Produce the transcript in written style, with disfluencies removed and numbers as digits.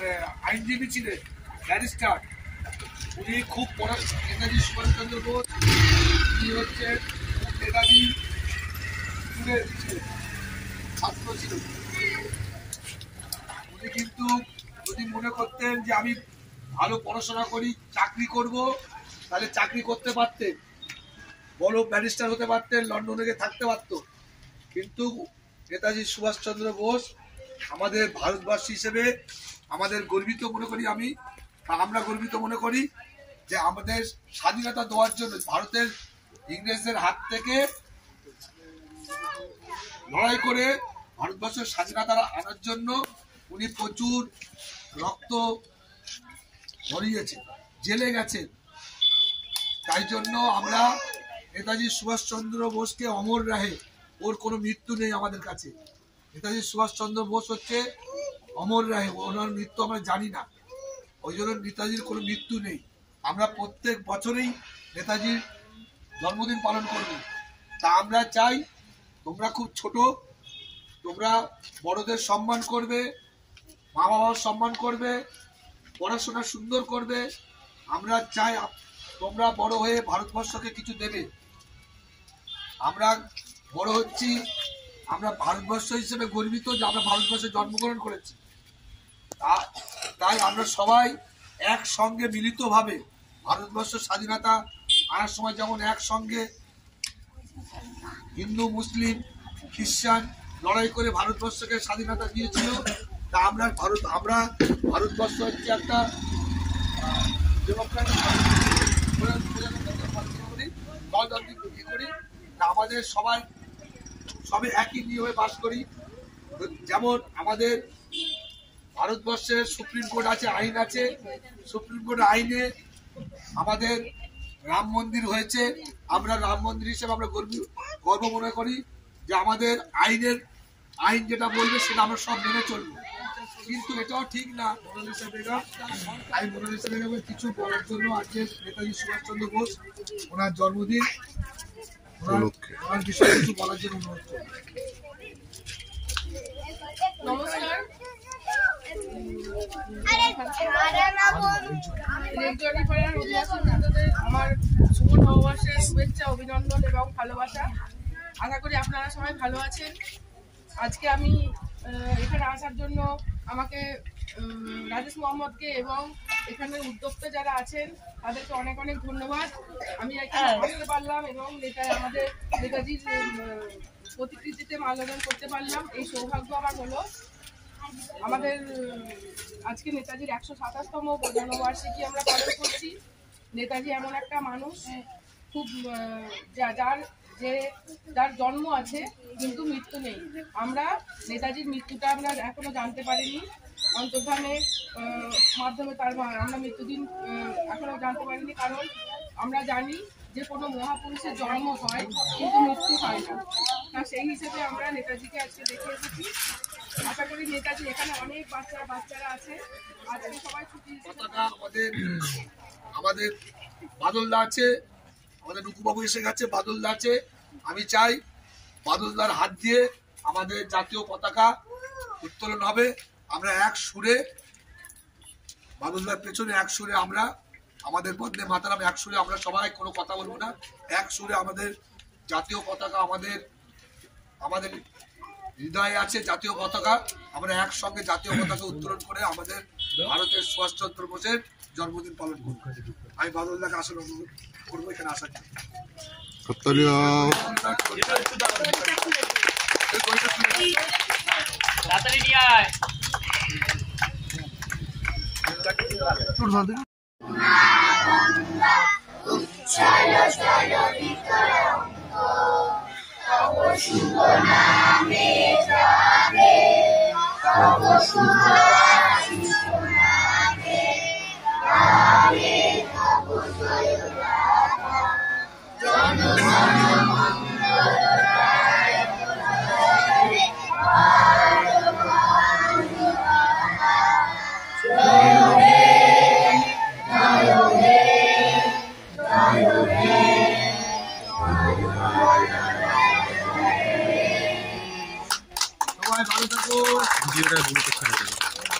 মানে আইনজীবী ছিলেন, ব্যারিস্টার। উনি খুব নেতাজি সুভাষচন্দ্র বোস, উনি হচ্ছে নেতাজি ছাত্র ছিলেন। উনি কিন্তু যদি মনে করতেন যে আমি ভালো পড়াশোনা করি, চাকরি করব, তাহলে চাকরি করতে পারতেন, বড় ব্যারিস্টার হতে পারতেন, লন্ডনে গিয়ে থাকতে পারত। কিন্তু নেতাজি সুভাষচন্দ্র বোস আমাদের ভারতবাসী হিসেবে আমাদের গর্বিত মনে করি, আমরা গর্বিত মনে করি যে আমাদের স্বাধীনতা দেওয়ার জন্য, ভারতের ইংরেজদের হাত থেকে লড়াই করে ভারতবর্ষের স্বাধীনতা আনার জন্য উনি প্রচুর রক্ত ঝরিয়েছেন, জেলে গেছেন। তাই জন্য আমরা নেতাজি সুভাষচন্দ্র বোসকে অমর রাহে, ওর কোনো মৃত্যু নেই আমাদের কাছে। নেতাজি সুভাষচন্দ্র বোস হচ্ছে অমর রাহে, ওনার মৃত্যু আমরা জানি না, ওই জন্য নেতাজির কোনো মৃত্যু নেই। আমরা প্রত্যেক বছরেই নেতাজির জন্মদিন পালন করব। তা আমরা চাই তোমরা খুব ছোট, তোমরা বড়দের সম্মান করবে, মা বাবার সম্মান করবে, পড়াশোনা সুন্দর করবে। আমরা চাই তোমরা বড় হয়ে ভারতবর্ষকে কিছু দেবে। আমরা বড় হচ্ছি, আমরা ভারতবর্ষ হিসেবে গর্বিত যে আমরা ভারতবর্ষে জন্মগ্রহণ করেছি। তাই আমরা সবাই একসঙ্গে মিলিতভাবে ভারতবর্ষ স্বাধীনতা আনার সময় যেমন একসঙ্গে হিন্দু, মুসলিম, খ্রিস্টান লড়াই করে ভারতবর্ষকে স্বাধীনতা দিয়েছিল, তা আমরা ভারতবর্ষ হচ্ছে একটা করি। আমাদের সবাই একই নিয়মে বাস করি। যেমন আমাদের ভারতবর্ষের সুপ্রিম কোর্ট আছে, আইন আছে। সুপ্রিম কোর্টের আইনে আমাদের রাম মন্দির হয়েছে। আমরা রাম মন্দির হিসেবে আমরা গর্ব মনে করি যে আমাদের আইন যেটা বলবে সেটা আমরা সব মেনে চলবো। কিন্তু এটাও ঠিক না, মোনালিসা বেগম, আমি মোনালিসা বেগমের কিছু বলার জন্য আজকে নেতাজি সুভাষচন্দ্র বোস ওনার জন্মদিন, ওনার বিষয়ে কিছু বলার জন্য অনুরোধ করব। নমস্কার। আমার শুভ নববর্ষের শুভেচ্ছা, অভিনন্দন এবং ভালোবাসা। আশা করি আপনারা সবাই ভালো আছেন। আজকে আমি এখানে আসার জন্য আমাকে রাজেশ মোহাম্মদকে এবং এখানে উদ্যোক্তা যারা আছেন তাদেরকে অনেক অনেক ধন্যবাদ। আমি এখানে আসতে পারলাম এবং আমাদের নেতাজির প্রতিকৃতিতে মাল্যদান করতে পারলাম, এই সৌভাগ্য আমার হলো। আমাদের আজকে নেতাজির 127তম জন্মবার্ষিকী আমরা পালন করছি। নেতাজি এমন একটা মানুষ, খুব যার জন্ম আছে কিন্তু মৃত্যু নেই। আমরা নেতাজির মৃত্যুটা আমরা এখনো জানতে পারিনি, অন্তর্ধানের মাধ্যমে আমরা মৃত্যুদিন এখনো জানতে পারিনি। কারণ আমরা জানি যে কোনো মহাপুরুষের জন্ম হয় কিন্তু মৃত্যু হয় না। তা সেই হিসেবে আমরা নেতাজিকে আজকে দেখে এসেছি। আশা করি নেতাজি, এখানে অনেক বাচ্চারা আছে, আজকে সবাই ছুটি। আমাদের বাদলদা আছে, আমাদের রুকুবাবু এসে গেছে, বাদলদা আছে। আমি চাই বাদলদার হাত দিয়ে আমাদের জাতীয় পতাকা উত্তোলন হবে। আমরা এক সুরে, বাদলদার পেছনে এক সুরে আমরা আমাদের বন্দে মাতরম, এক সুরে আমরা সবাই কোনো কথা বলবো না, এক সুরে আমাদের জাতীয় পতাকা, আমাদের হৃদয়ে আছে জাতীয় পতাকা। আমরা একসঙ্গে জাতীয় পতাকা উত্তোলন করে আমাদের ভারতের সুভাষচন্দ্র বোসের জন্মদিন পালন করব। আমি বাদলদাকে আসলে অনুরোধ করবো এখানে আসার জন্য। সবাই ভালো থাকো।